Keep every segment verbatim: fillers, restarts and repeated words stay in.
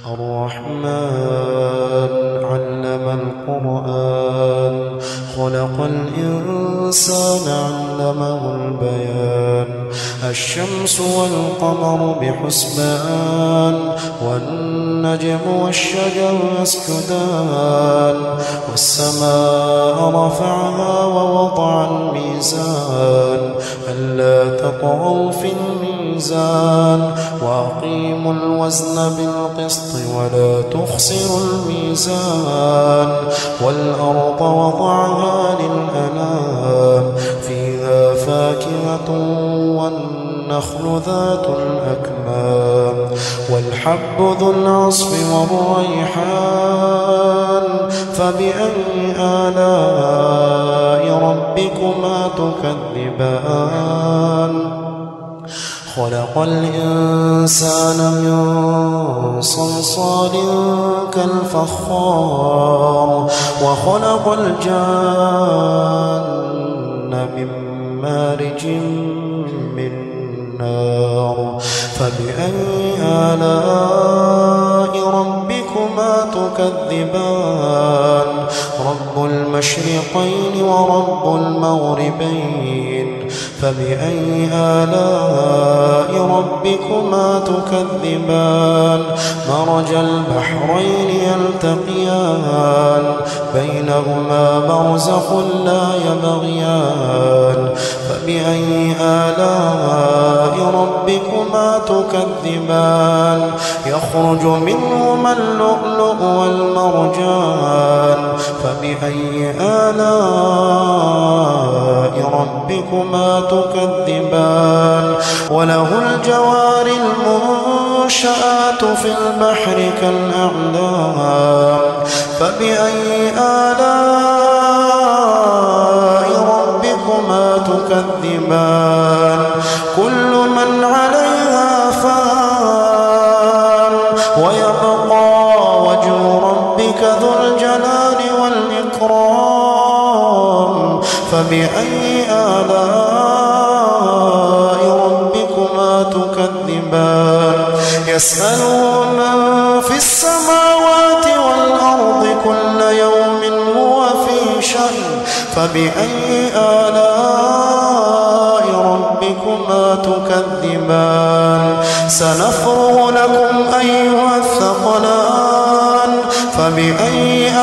الرحمن علم القرآن خلق الإنسان علمه البيان الشمس والقمر بحسبان والنجم والشجر يسجدان والسماء رفعها ووضع الميزان ألا تطغوا في الميزان وأقيموا الوزن بالقسط ولا تخسروا الميزان والأرض وضعها للأنام فيها فاكهة والنخل ذات الأكمام والحب ذو العصف والريحان فبأي آلاء ربكما تكذبان خلق الإنسان من صلصال كالفخار وخلق الجان من مارج من نار فبأي آلاء ربكما تكذبان رب المشرقين ورب المغربين فبأي آلاء ربكما تكذبان مرج البحرين يلتقيان بينهما برزخ لا يبغيان فبأي آلاء ربكما تكذبان يخرج منهما اللؤلؤ والمرجان فبأي آلاء ربكما تكذبان وله الجوار المنشآت في البحر كالأعلام فبأي آلاء ربكما تكذبان كل من عليها فان ويبقى وجه ربك ذو الجلال والإكرام فبأي آلاء ربكما تكذبان يسأله من في السماوات والأرض كل يوم هو في شأن فبأي آلاء ربكما تكذبان سنفرغ لكم أيها الثقلان فبأي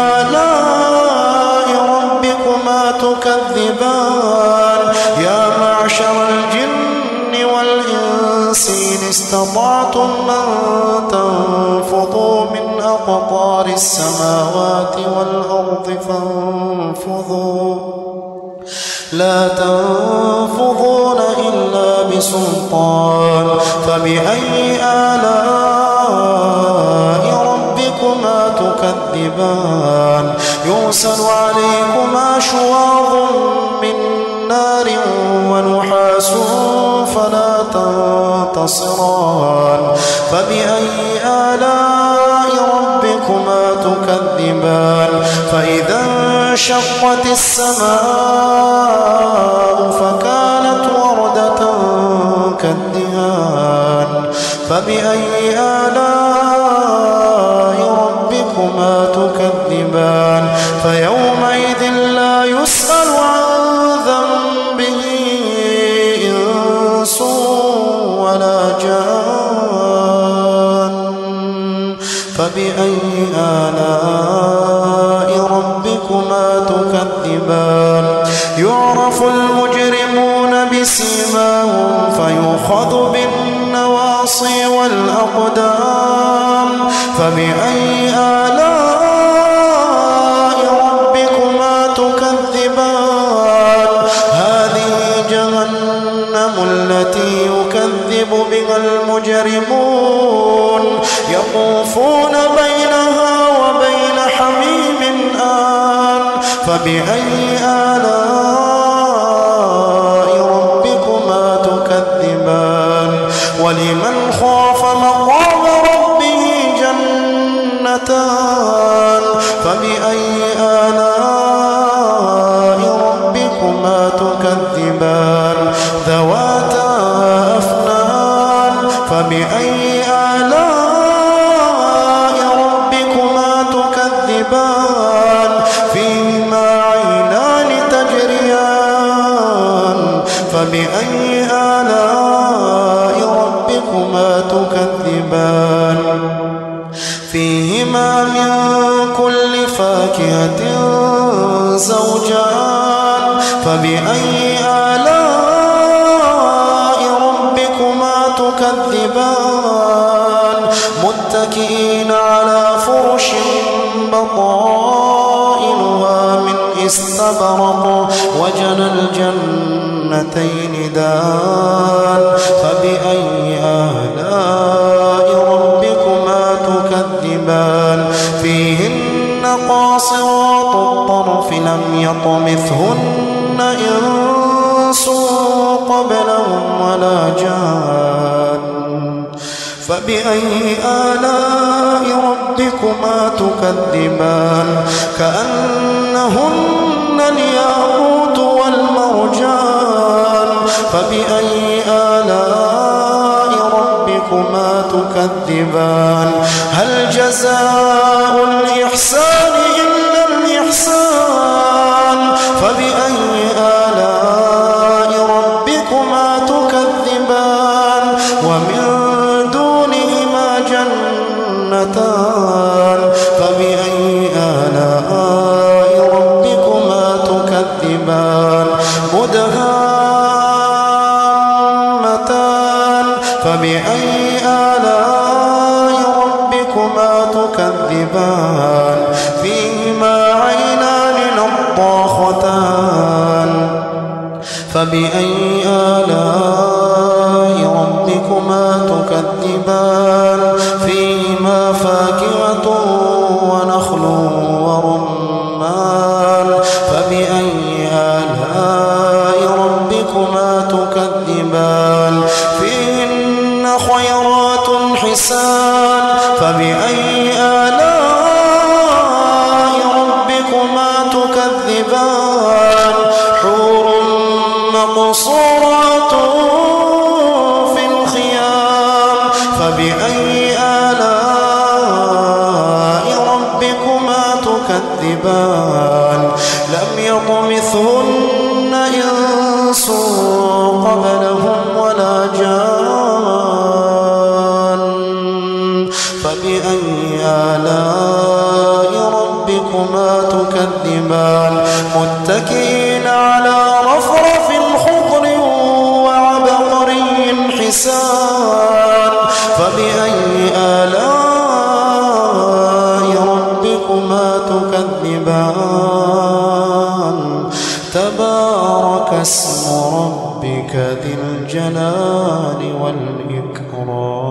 آلاء ربكما تكذبان يا معشر الجن والإنس إن استطعتم أن تنفضوا من أقطار السماوات والأرض فانفضوا لا تنفضون إلا بسلطان فبأي آلاء ربكما تكذبان يرسل عليكما شواظ من نار ونحاس فلا تنتصران فبأي آلاء ربكما تكذبان فإذا انشقت السماء فكانت وردة كالدهان فبأي آلاء ربكما تكذبان فيومئذ لا يسأل عن ذنبه إنس ولا جان فبأي آلاء ربكما تكذبان يعرف المجرمون بسيماهم فيؤخذ بالنواصي والأقدام فبأي آلاء ربكما تكذبان هذه جهنم التي يكذب بها المجرمون يطوفون بينها وبين حميم آن فبأي آلاء ربكما تكذبان ولمن خاف مقام ربه جنتان فبأي آلاء ربكما تكذبان ذواتا أفنان فبأي آلاء فيهما من كل فاكهة زوجان فبأي آلاء ربكما تكذبان متكئين على فرش بطائنها من استبرق وجنى الجنتين دان فبأي آلاء ربكما تكذبان فيهن قاصرات الطرف لم يطمثهن إنس قبلهم ولا جان فبأي آلاء ربكما تكذبان كأنهن الياقوت والمرجان فبأي آلاء ربكما تكذبان هل جزاء الإحسان إلا الإحسان فبأي آلاء ربكما تكذبان ومن دونهما جنتان فبأي آلاء ربكما تكذبان مدهامتان فبأي آلاء ربكما تكذبان فيهما عينان نضاختان فبأي آلاء ربكما تكذبان فيهما فاكهة ونخل ورمان فبأي آلاء ربكما تكذبان فيهن خيرات حسان فبأي آلاء ربكما تكذبان حور مقصورات في الخيام فبأي آلاء ربكما تكذبان لم يطمثهن إنس قبلهم ولا جان فبأي آلاء ربكما تكذبان متكئين على رفرف خضر وعبقري حسان فبأي آلاء ربكما تكذبان تبارك اسم ربك ذي الجلال والإكرام.